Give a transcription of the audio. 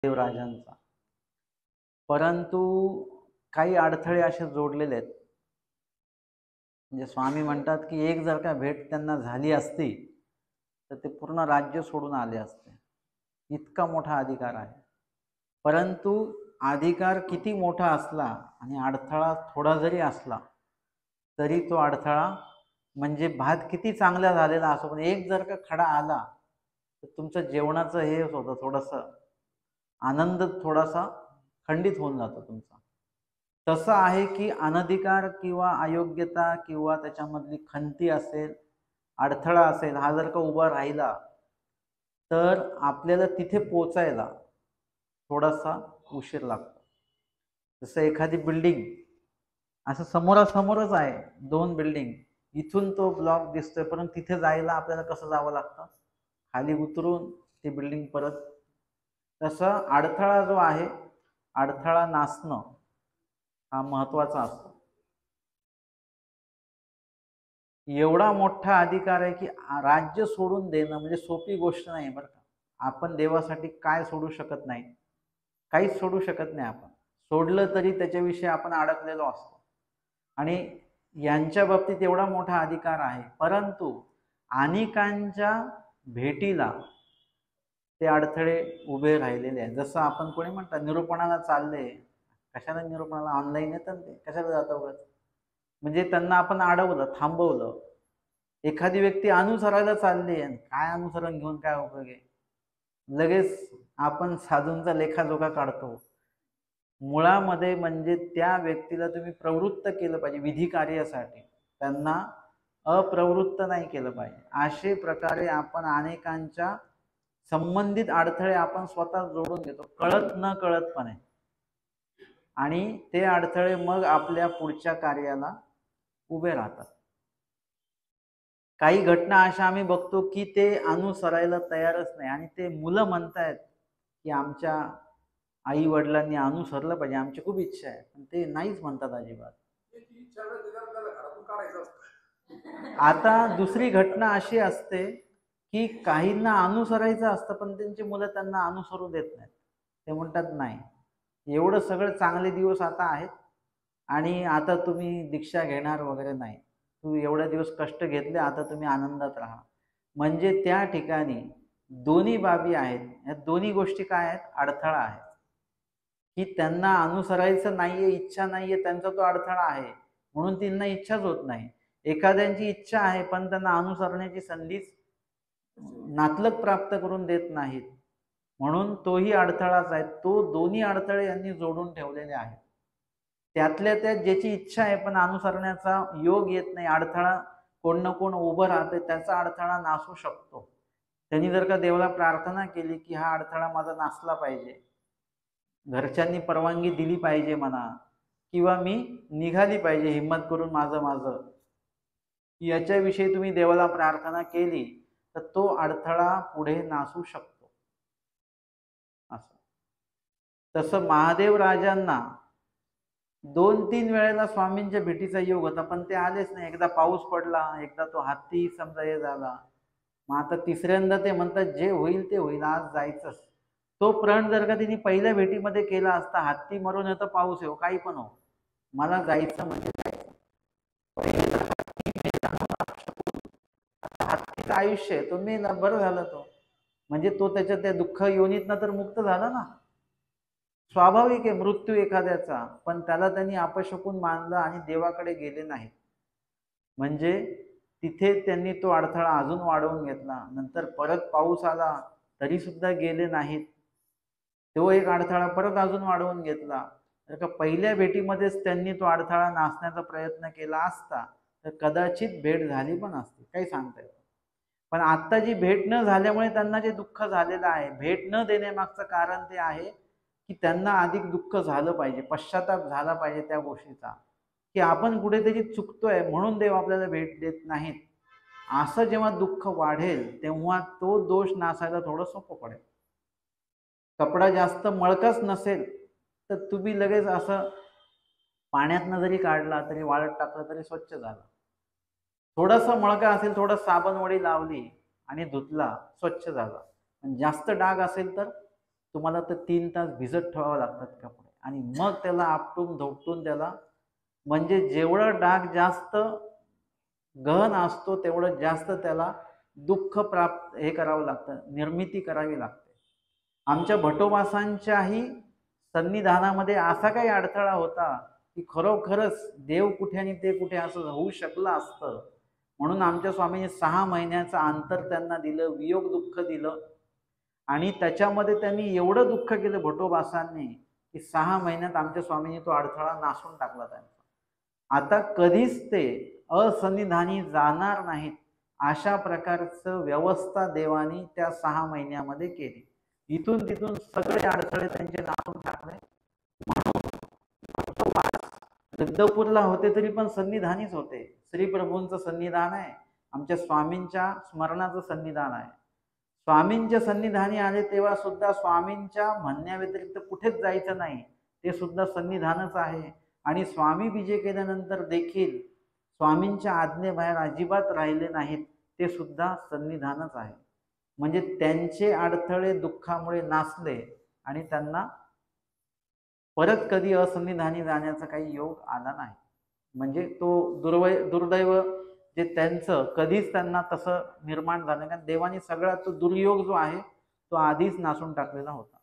देवराजांचा. परंतु काही अडथळे असे जोडलेले आहेत. म्हणजे स्वामी म्हणतात की एक जर का भेट त्यांना झाली असती तर ते पूर्ण राज्य सोडून आले असते. इतका मोठा अधिकार आहे. परंतु अधिकार किती मोठा असला आणि अडथळा थोडा जरी असला तरी तो अडथळा म्हणजे भात किती चांगला झालेला असो पण एक जर का खडा आला तर तुमचं जेवणाचं हे होतं, थोडंसं आनंद थोडासा खंडित होऊन जातो तुमचा. तसं आहे की अनधिकार किंवा अयोग्यता किंवा त्याच्यामधली खंती असेल, अडथळा असेल, हा जर का उभा राहिला तर आपल्याला तिथे पोचायला थोडासा उशीर लागतो. जसं एखादी बिल्डिंग असं समोरासमोरच आहे, 2 बिल्डिंग, इथून तो ब्लॉक दिसतोय, परंतु तिथे जायला आपल्याला कसं जावं लागतं, खाली उतरून ती बिल्डिंग परत. तसं अडथळा जो आहे, अडथळा नासणं हा महत्वाचा असतो. एवढा मोठा अधिकार आहे की राज्य सोडून देणं म्हणजे सोपी गोष्ट नाही बरं का. आपण देवासाठी काय सोडू शकत नाही, काहीच सोडू शकत नाही. आपण सोडलं तरी त्याच्याविषयी आपण अडकलेलो असतो. आणि यांच्या बाबतीत एवढा मोठा अधिकार आहे, परंतु अनेकांच्या भेटीला ते अडथळे उभे राहिलेले आहेत. जसं आपण कोणी म्हणतात निरूपणाला चालले, कशाला निरूपणाला, ऑनलाईन येतात ते, कशाला जाता उगाच. म्हणजे त्यांना आपण अडवलं, थांबवलं. एखादी व्यक्ती अनुसरायला चालली आहे, काय अनुसरण घेऊन काय उपयोग आहे, लगेच आपण साधूंचा लेखाजोखा काढतो. मुळामध्ये म्हणजे त्या व्यक्तीला तुम्ही प्रवृत्त केलं पाहिजे विधी कार्यासाठी, त्यांना अप्रवृत्त नाही केलं पाहिजे. अशा प्रकारे आपण अनेकांच्या संबंधित अडथळे आपण स्वतः जोडून घेतो कळत न कळतपणे, आणि ते अडथळे मग आपल्या पुढच्या कार्याला उभे राहतात. काही घटना अशा आम्ही बघतो की ते अनुसरायला तयारच नाही, आणि ते मुलं म्हणतायत की आमच्या आई वडिलांनी अनुसरलं पाहिजे, आमची खूप इच्छा आहे, पण ते नाहीच म्हणतात अजिबात. आता दुसरी घटना अशी असते की काहींना अनुसरायचं असतं पण त्यांची मुलं त्यांना अनुसरू देत नाहीत. ते म्हणतात नाही, एवढं सगळं चांगले दिवस आता आहेत आणि आता तुम्ही दीक्षा घेणार वगैरे नाही, तू एवढे दिवस कष्ट घेतले, आता तुम्ही आनंदात राहा. म्हणजे त्या ठिकाणी दोन्ही बाबी आहेत. या दोन्ही गोष्टी काय आहेत, अडथळा आहे. की त्यांना अनुसरायचं नाहीये, इच्छा नाहीये, त्यांचा तो अडथळा आहे, म्हणून त्यांना इच्छाच होत नाही. एखाद्यांची इच्छा आहे पण त्यांना अनुसरण्याची संधीच नातलग प्राप्त करून देत नाहीत, म्हणून तोही अडथळाच आहे. तो दोन्ही अडथळे यांनी जोडून ठेवलेले आहेत. त्यातल्या त्यात ज्याची इच्छा आहे पण अनुसरण्याचा योग येत नाही, अडथळा कोण ना कोण उभं राहते, त्याचा अडथळा नासू शकतो. त्यांनी जर का देवाला प्रार्थना केली की हा अडथळा माझा नासला पाहिजे, घरच्यांनी परवानगी दिली पाहिजे म्हणा, किंवा मी निघाली पाहिजे हिम्मत करून माझं याच्याविषयी तुम्ही देवाला प्रार्थना केली तर तो अडथळा पुढे नासू शकतो. असं तसं महादेव राजांना 2-3 वेळेला स्वामींच्या भेटीचा योग होता पण ते आलेच नाही. एकदा पाऊस पडला, एकदा तो हत्ती समजा हे झाला, मग आता तिसऱ्यांदा ते म्हणतात जे होईल ते होईल, आज जायचंच. तो प्रण जर का तिने पहिल्या भेटीमध्ये केला असता, हत्ती मरून येतो, पाऊस येऊ, काही पण हो, मला जायचं म्हणजे जायचं. हत्तीचं आयुष्य आहे, तो मेला, बरं झालं तो, म्हणजे तो त्याच्या त्या दुःख योनीतनं तर मुक्त झाला ना. स्वाभाविक आहे मृत्यू एखाद्याचा, पण त्याला त्यांनी अपशकुन मानलं आणि देवाकडे गेले नाहीत. म्हणजे तिथे त्यांनी तो अडथळा अजून वाढवून घेतला. नंतर परत पाऊस आला तरी सुद्धा गेले नाहीत, तो एक अडथळा परत अजून वाढवून घेतला. जर का पहिल्या भेटीमध्येच त्यांनी तो अडथळा नासण्याचा प्रयत्न केला असता तर कदाचित भेट झाली पण असती, काही सांगता येत. पण आता जी भेट न झाल्यामुळे त्यांना जे दुःख झालेलं आहे, भेट न देण्यामागचं कारण ते आहे की त्यांना अधिक दुःख झालं पाहिजे, पश्चाताप झाला पाहिजे त्या गोष्टीचा, की आपण कुठेतरी चुकतोय म्हणून देव आपल्याला भेट देत नाहीत. असं जेव्हा दुःख वाढेल तेव्हा तो दोष नासायला थोडं सोपं पडेल. कपडा जास्त मळकाच नसेल तर तुम्ही लगेच असं पाण्यातनं जरी काढला तरी वाळत टाकलं तरी स्वच्छ झाला. थोडासा मळका असेल, थोडं साबण वडी लावली आणि धुतला, स्वच्छ झाला. पण जास्त डाग असेल तर तुम्हाला तर 3 तास भिजत ठेवावं लागतात कपडे आणि मग त्याला आपटून धोपटून त्याला, म्हणजे जेवढं डाग जास्त गहन असतो तेवढं जास्त त्याला दुःख प्राप्त हे करावं लागतं, निर्मिती करावी लागते. आमच्या भटोबासांच्याही सन्निधानामध्ये असा काही अडथळा होता की खरोखरच देव कुठे आणि ते कुठे असं होऊ शकलं असतं. म्हणून आमच्या स्वामींनी 6 महिन्याचं अंतर त्यांना दिलं, वियोग दुःख दिलं आणि त्याच्यामध्ये त्यांनी एवढं दुःख केलं भटोबासांनी की 6 महिन्यात आमच्या स्वामींनी तो अडथळा नासून टाकला त्यांचा. आता कधीच ते असन्निधानी जाणार नाहीत अशा प्रकारचं व्यवस्था देवानी त्या 6 महिन्यामध्ये केली. इथून तिथून सगळे अडथळे त्यांचे नासून टाकले. सिद्धपूरला होते तरी पण सन्निधानीच होते. श्रीप्रभूंचं सन्निधान आहे, आमच्या स्वामींच्या स्मरणाचं सन्निधान आहे. स्वामींच्या सन्निधानी आले तेव्हा सुद्धा स्वामींच्या म्हणण्याव्यतिरिक्त कुठेच जायचं नाही, ते सुद्धा सन्निधानच आहे. आणि स्वामी विजय केल्यानंतर देखील स्वामींच्या आज्ञेबाहेर अजिबात राहिले नाहीत, ते सुद्धा सन्निधानच आहे. म्हणजे त्यांचे अडथळे दुःखामुळे नासले आणि त्यांना परत कधी असन्निधानी जाण्याचा काही योग आला नाही. म्हणजे तो दुर्दैव जे त्यांचं कधीच त्यांना तसं निर्माण झालं, कारण देवाने सगळा तो दुर्योग जो आहे तो आधीच नासून टाकलेला होता.